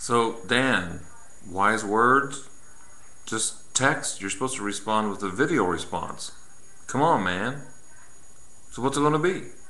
So, Dan, wise words? Just text. You're supposed to respond with a video response. Come on, man. So what's it gonna be?